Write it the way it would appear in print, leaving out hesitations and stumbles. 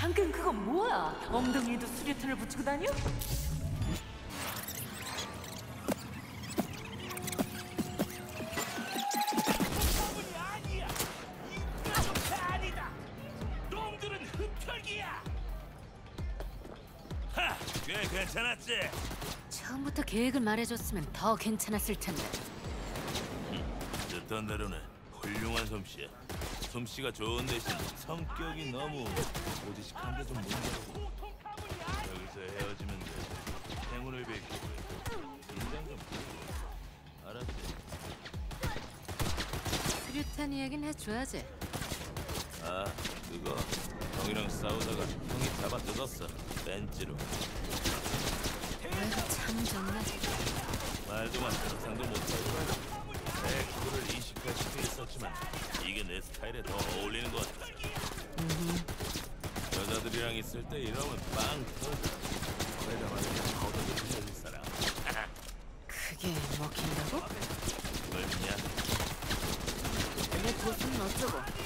방금 그건 뭐야? 엉덩이에도 수류탄을 붙이고 다녀? 아니야. 이거 아니다. 놈들은 흡혈귀야. 하, 꽤 괜찮았지. 처음부터 계획을 말해줬으면 더 괜찮았을 텐데. 듣던 대로는 훌륭한 솜씨야. 솜씨가 좋은 대신 성격이 너무 고지식한데 좀 문제고. 여기서 헤어지면 돼. 행운을 빌고 긴장 좀 풀고. 알았지? 수류탄 이야기는 해줘야지. 아, 그거 형이랑 싸우다가 형이 잡아 뜯었어. 벤치로. 아이고 참 좋네. 말도 마, 상상도 못하고. 내 그거를 이식할 수도 있었지만 이게 내 스타일에 더 어울리는 것 같아. 여자들이랑 있을 때 이러면 빵 터져. 내가 말이야, 거기서 부셔질 사람. 그게 먹힌다고? 뭘 믿냐? 내 보수는 어쩌고?